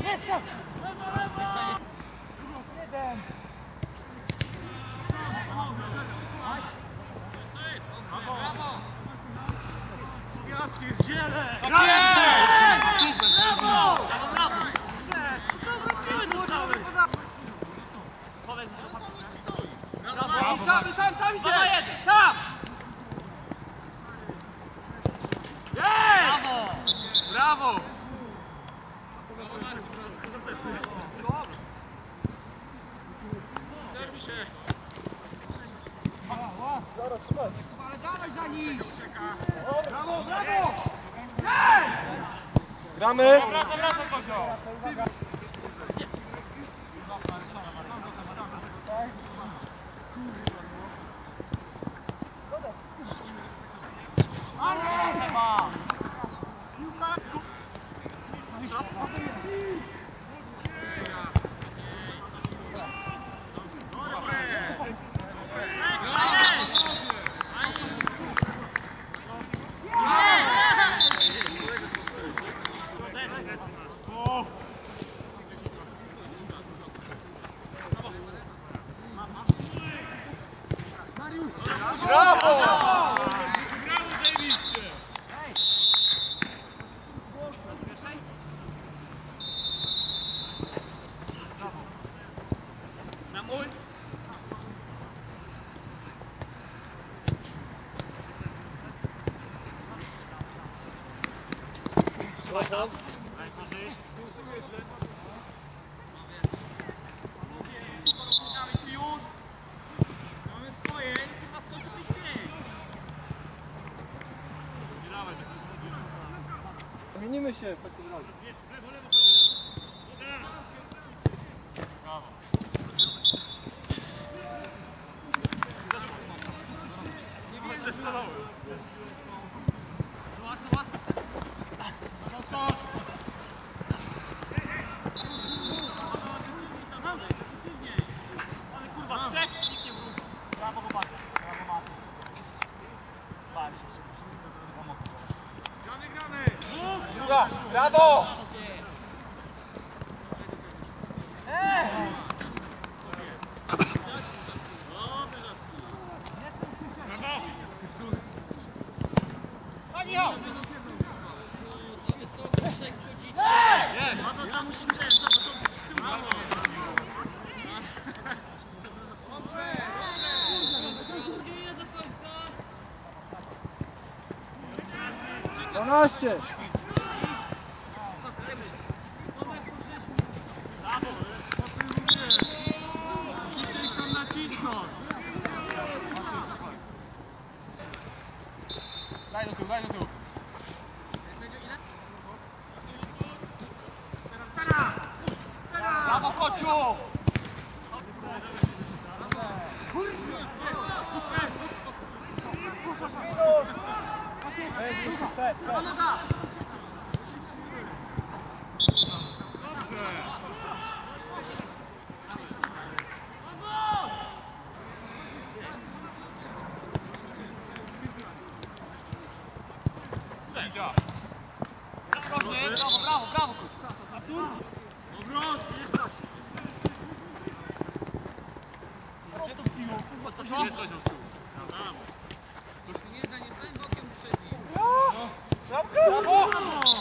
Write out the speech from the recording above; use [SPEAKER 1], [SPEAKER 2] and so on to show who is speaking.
[SPEAKER 1] Sam idzie! Sam! Jest! Brawo! Derbi się! Ale dawaj za nim! Brawo, brawo!
[SPEAKER 2] Gramy!
[SPEAKER 1] Wracam, Kozio!
[SPEAKER 2] Zmienimy się w takim razie.
[SPEAKER 1] Brawo! Daj do tyłu, daj do tyłu. Brawo, kociu! Brawo, brawo, brawo! Obrót, jest! Gdzie to piło? Co? Nie schodził z tyłu. Nie, za nie, bokiem przed nim. Brawo!